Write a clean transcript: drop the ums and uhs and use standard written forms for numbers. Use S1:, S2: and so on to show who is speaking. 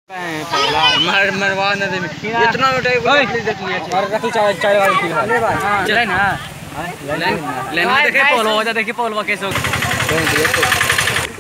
S1: मरवा न दे इतना मिठाई को प्लीज देखिए और रखी चाय वाली पी हां चले ना लेना देखे पोलो हो जा देखिए पोलवा कैसे